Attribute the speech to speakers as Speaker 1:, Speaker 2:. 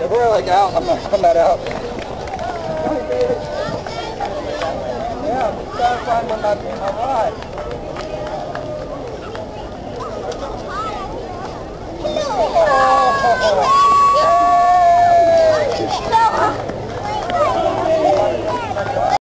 Speaker 1: We're like out. I'm not out. Yeah, I'm trying to find one that's all right.